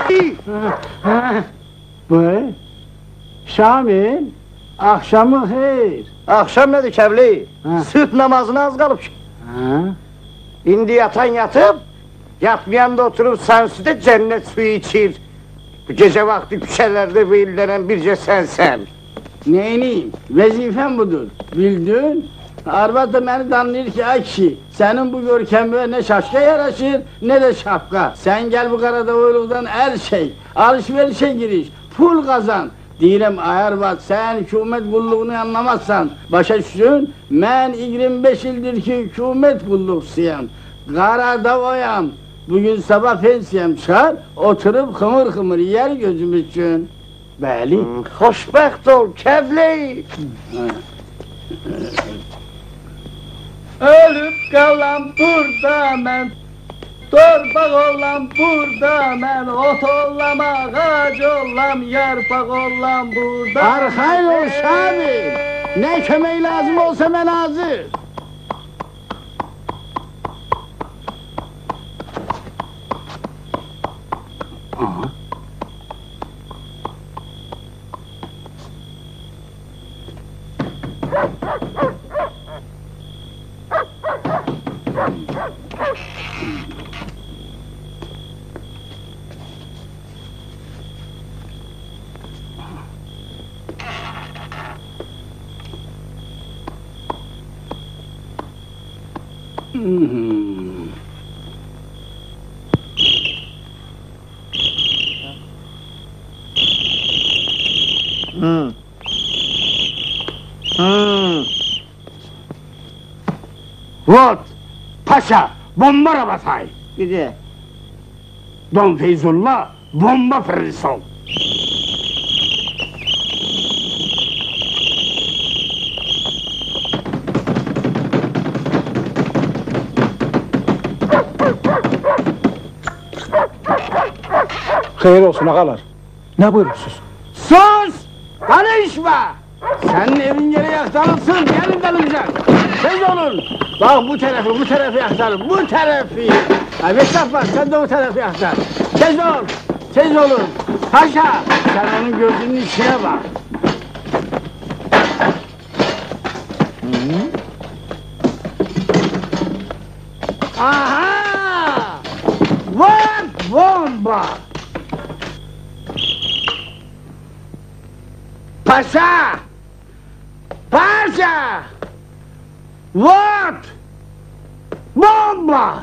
Buyur. Şamil, akşamı hayır. Akşam nedir Kevli? Süt namazına az kalıb ki. İndi yatan yatıp, yatmayan da oturup sansüde cennet suyu içir. Bu gece vakti küçelerde beyillenen birce sensen. Neyniyim? Vazifem budur. Bildin? Arvad da beni danlayır ki ay kişi, senin bu görkemine ne şaşka yaraşır ne de şapka. Sen gel bu Karadavoyluqdan her şey, alışverişe giriş, pul kazan. Deyirəm ay Arvad, sen hükümet kulluğunu anlamazsan, başa düşsün, ben 25 ildir ki hükümet kulluqsuyam. Karadavoyam, bugün sabah pensiyem çıxar, oturup xımır xımır yer gözümüz üçün. Bəli. Xoşbəxt ol Kevli. Ölüp kalan burada ben, torbak olan burada ben, ot olam, ağac olam, yarpak olam burada. Arkayın ol Şamil, ne kömeği lazım olsa ben hazır. Vot, paşa, bomba rabatay. Gide. Don Feyzullah, bomba fırısol. Hayır olsun ağalar. Ne buyurursunuz? Sus! Konuşma! Senin evin yere yaktanılsın, gelin dalınacak. Tez olun! Bak bu tarafı yaktarım, bu tarafı! Evet bak, sen de bu tarafı yaktar. Tez ol, tez olun. Paşa, sen onun gözünün içine bak. Aha! Var bomba! Paşa! Paşa! What? Bomba!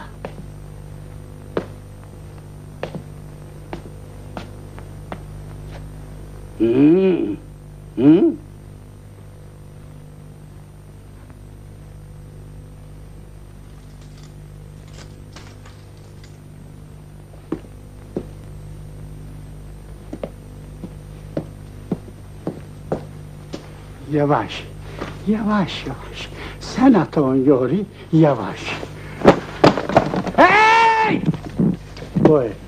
Yavaş, yavaş. Sen at on yori, yavaş. Hey! Buyur.